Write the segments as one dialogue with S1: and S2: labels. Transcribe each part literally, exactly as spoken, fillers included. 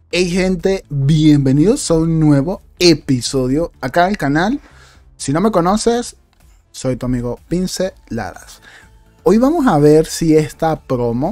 S1: Hey gente, bienvenidos a un nuevo episodio acá al canal. Si no me conoces, soy tu amigo Pinceladas. Hoy vamos a ver si esta promo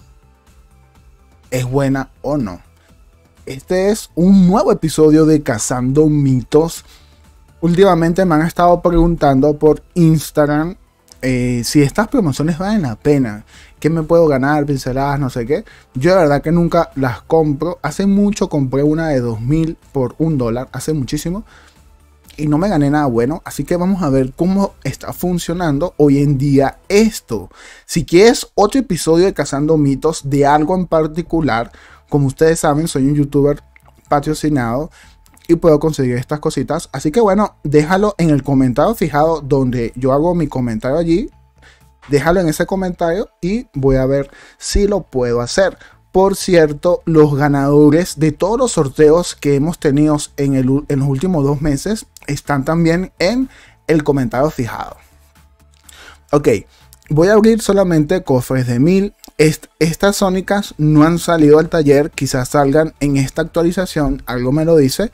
S1: es buena o no. Este es un nuevo episodio de Cazando Mitos. Últimamente me han estado preguntando por Instagram eh, si estas promociones valen la pena. ¿Qué me puedo ganar? Pinceladas, no sé qué. Yo de verdad que nunca las compro. Hace mucho compré una de dos mil por un dólar. Hace muchísimo. Y no me gané nada bueno. Así que vamos a ver cómo está funcionando hoy en día esto. Si quieres otro episodio de Cazando Mitos de algo en particular. Como ustedes saben, soy un youtuber patrocinado. Y puedo conseguir estas cositas. Así que bueno, déjalo en el comentario fijado donde yo hago mi comentario allí. Déjalo en ese comentario y voy a ver si lo puedo hacer. Por cierto, los ganadores de todos los sorteos que hemos tenido en, el, en los últimos dos meses están también en el comentario fijado. Ok, voy a abrir solamente cofres de mil. Est estas sónicas no han salido al taller. Quizás salgan en esta actualización. Algo me lo dice.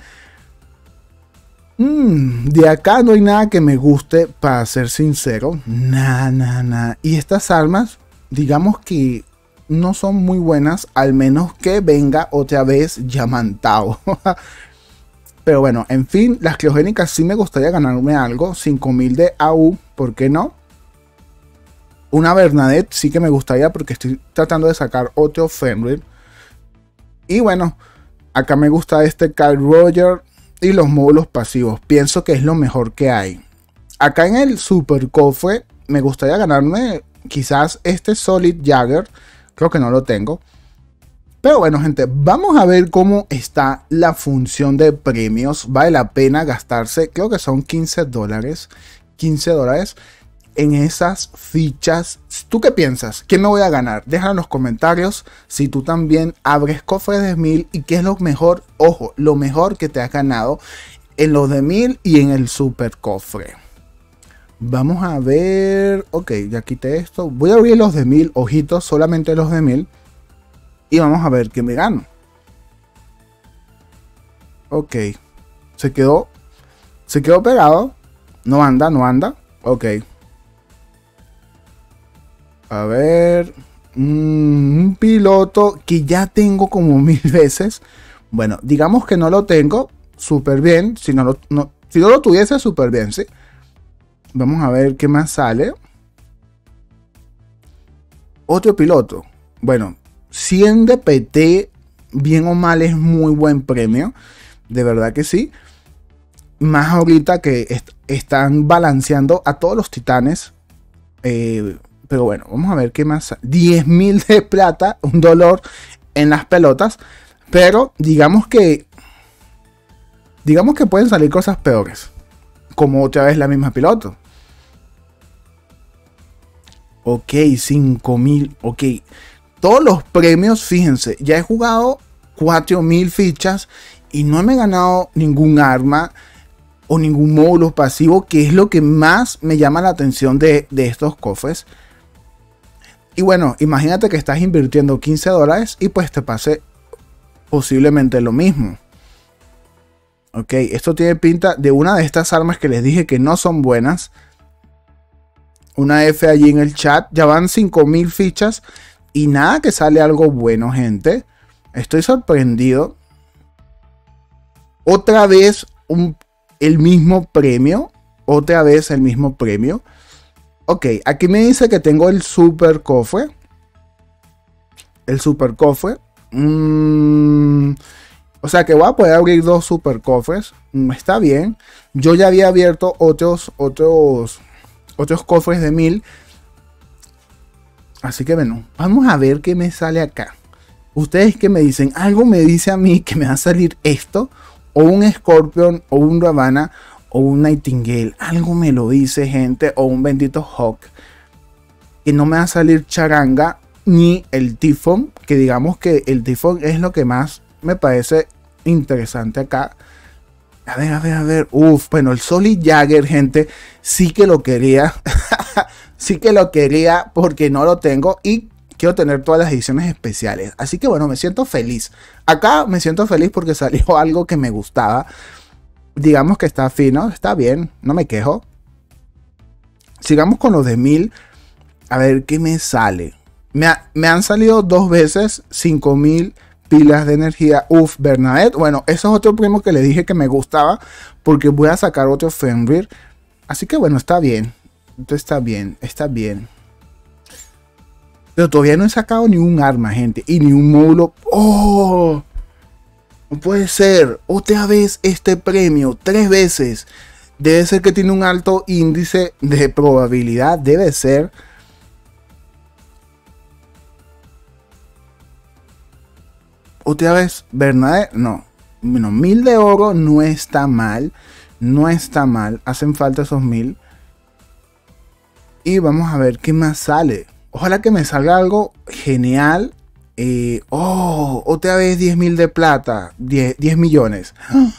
S1: Mm, de acá no hay nada que me guste, para ser sincero. Nada, nada, nada. Y estas armas, digamos que no son muy buenas, al menos que venga otra vez Yamantau. Pero bueno, en fin, las criogénicas sí me gustaría ganarme algo. cinco mil de A U, ¿por qué no? Una Bernadette sí que me gustaría porque estoy tratando de sacar otro Fenrir. Y bueno, acá me gusta este Carl Roger. Y los módulos pasivos, pienso que es lo mejor que hay. Acá en el super cofre me gustaría ganarme quizás este Solid Jagger. Creo que no lo tengo. Pero bueno gente, vamos a ver cómo está la función de premios. Vale la pena gastarse, creo que son quince dólares. quince dólares en esas fichas. ¿Tú qué piensas? ¿Qué me voy a ganar? Déjalo en los comentarios si tú también abres cofres de mil y qué es lo mejor, ojo, lo mejor que te has ganado en los de mil y en el super cofre. Vamos a ver, ok, ya quité esto. Voy a abrir los de mil, ojitos, solamente los de mil. Y vamos a ver qué me gano. Ok, se quedó, se quedó pegado. No anda, no anda, ok. A ver, un piloto que ya tengo como mil veces. Bueno, digamos que no lo tengo súper bien. Si no lo, no, si no lo tuviese súper bien, ¿sí? Vamos a ver qué más sale. Otro piloto. Bueno, cien de P T, bien o mal, es muy buen premio. De verdad que sí. Más ahorita que est están balanceando a todos los titanes. Eh... Pero bueno, vamos a ver qué más. diez mil de plata, un dolor en las pelotas. Pero digamos que... Digamos que pueden salir cosas peores. Como otra vez la misma piloto. Ok, cinco mil. Ok. Todos los premios, fíjense. Ya he jugado cuatro mil fichas. Y no me he ganado ningún arma. O ningún módulo pasivo. Que es lo que más me llama la atención de, de estos cofres. Y bueno, imagínate que estás invirtiendo quince dólares y pues te pase posiblemente lo mismo. Ok, esto tiene pinta de una de estas armas que les dije que no son buenas. Una F allí en el chat. Ya van cinco mil fichas y nada que sale algo bueno, gente. Estoy sorprendido. Otra vez un, el mismo premio. Otra vez el mismo premio. Ok, aquí me dice que tengo el super cofre. El super cofre. Mm, o sea que voy a poder abrir dos super cofres. Mm, está bien. Yo ya había abierto otros, otros, otros cofres de mil. Así que bueno, vamos a ver qué me sale acá. Ustedes que me dicen, algo me dice a mí que me va a salir esto. O un Scorpion o un Ravana. O un Nightingale, algo me lo dice, gente. O un bendito Hawk. Que no me va a salir charanga. Ni el Typhon. Que digamos que el Typhon es lo que más me parece interesante acá. A ver, a ver, a ver. Uf, bueno, el Solid Jagger, gente. Sí que lo quería. Sí que lo quería porque no lo tengo. Y quiero tener todas las ediciones especiales. Así que bueno, me siento feliz. Acá me siento feliz porque salió algo que me gustaba. Digamos que está fino, está bien, no me quejo. Sigamos con los de mil. A ver qué me sale. Me, ha, me han salido dos veces cinco mil pilas de energía. Uf, Bernadette. Bueno, ese es otro primo que le dije que me gustaba porque voy a sacar otro Fenrir. Así que bueno, está bien. Esto está bien, está bien. Pero todavía no he sacado ni un arma, gente. Y ni un módulo. ¡Oh! No puede ser. Otra vez este premio. Tres veces. Debe ser que tiene un alto índice de probabilidad. Debe ser. Otra vez, Bernadette. No. Bueno, mil de oro no está mal. No está mal. Hacen falta esos mil. Y vamos a ver qué más sale. Ojalá que me salga algo genial. Eh, oh, otra vez diez mil de plata. diez, diez millones.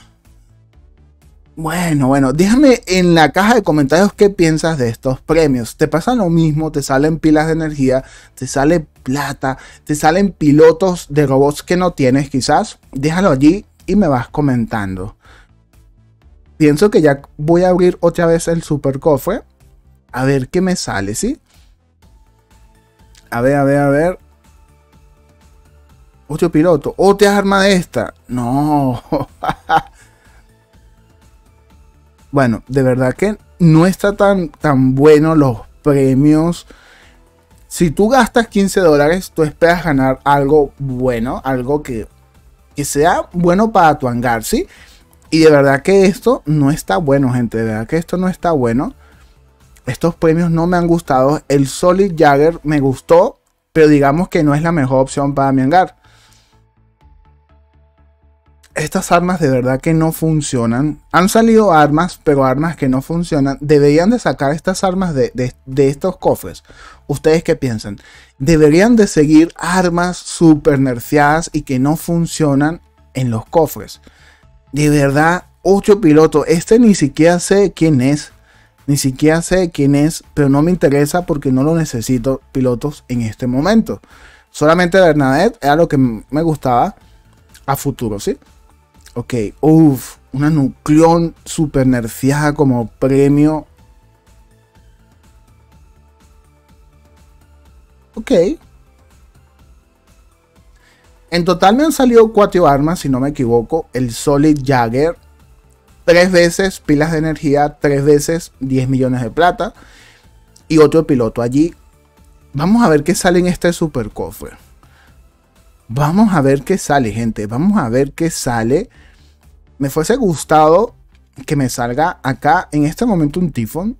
S1: Bueno, bueno, déjame en la caja de comentarios qué piensas de estos premios. ¿Te pasa lo mismo? ¿Te salen pilas de energía? ¿Te sale plata? ¿Te salen pilotos de robots que no tienes quizás? Déjalo allí y me vas comentando. Pienso que ya voy a abrir otra vez el super cofre. A ver qué me sale, ¿sí? A ver, a ver, a ver. Otro piloto. Otra arma de esta. No. Bueno, de verdad que no está tan, tan bueno los premios. Si tú gastas quince dólares, tú esperas ganar algo bueno. Algo que, que sea bueno para tu hangar, ¿sí? Y de verdad que esto no está bueno, gente. De verdad que esto no está bueno. Estos premios no me han gustado. El Solid Jagger me gustó, pero digamos que no es la mejor opción para mi hangar. Estas armas de verdad que no funcionan. Han salido armas, pero armas que no funcionan. Deberían de sacar estas armas de, de, de estos cofres. ¿Ustedes qué piensan? Deberían de seguir armas super nerfeadas y que no funcionan en los cofres. De verdad, ocho pilotos. Este ni siquiera sé quién es. Ni siquiera sé quién es, pero no me interesa porque no lo necesito pilotos en este momento. Solamente Bernadette era lo que me gustaba a futuro, ¿sí? Ok, uff, una Nucleon super nerfeada como premio. Ok. En total me han salido cuatro armas, si no me equivoco. El Solid Jagger. Tres veces pilas de energía, tres veces diez millones de plata. Y otro piloto allí. Vamos a ver qué sale en este super cofre. Vamos a ver qué sale, gente. Vamos a ver qué sale. Me fuese gustado que me salga acá en este momento un tifón.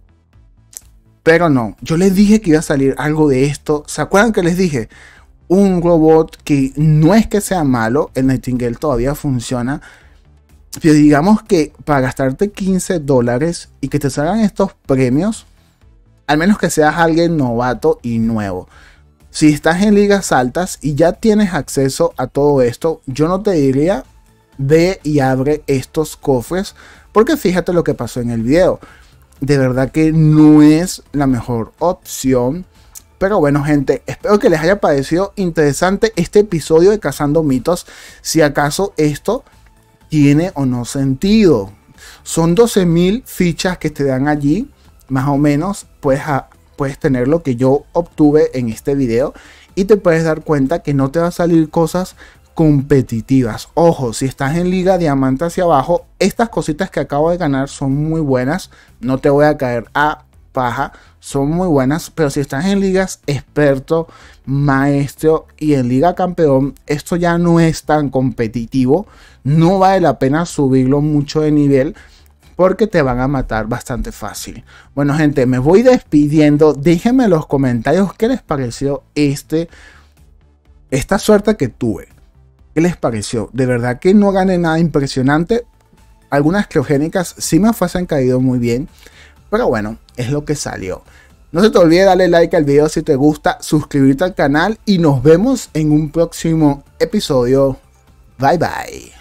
S1: Pero no. Yo les dije que iba a salir algo de esto. ¿Se acuerdan que les dije? Un robot que no es que sea malo. El Nightingale todavía funciona. Pero digamos que para gastarte quince dólares y que te salgan estos premios, al menos que seas alguien novato y nuevo. Si estás en ligas altas y ya tienes acceso a todo esto, yo no te diría ve y abre estos cofres, porque fíjate lo que pasó en el video. De verdad que no es la mejor opción. Pero bueno, gente, espero que les haya parecido interesante este episodio de Cazando Mitos. Si acaso esto tiene o no sentido. Son doce mil fichas que te dan allí. Más o menos puedes, a, puedes tener lo que yo obtuve en este video. Y te puedes dar cuenta que no te va a salir cosas competitivas. Ojo, si estás en liga diamante hacia abajo, estas cositas que acabo de ganar son muy buenas. No te voy a caer a paja. Son muy buenas. Pero si estás en ligas experto, maestro y en liga campeón, esto ya no es tan competitivo. No vale la pena subirlo mucho de nivel porque te van a matar bastante fácil. Bueno, gente, me voy despidiendo. Déjenme en los comentarios qué les pareció este esta suerte que tuve. ¿Qué les pareció? De verdad que no gané nada impresionante. Algunas criogénicas sí me fuesen caído muy bien. Pero bueno, es lo que salió. No se te olvide darle like al video si te gusta, suscribirte al canal y nos vemos en un próximo episodio. Bye bye.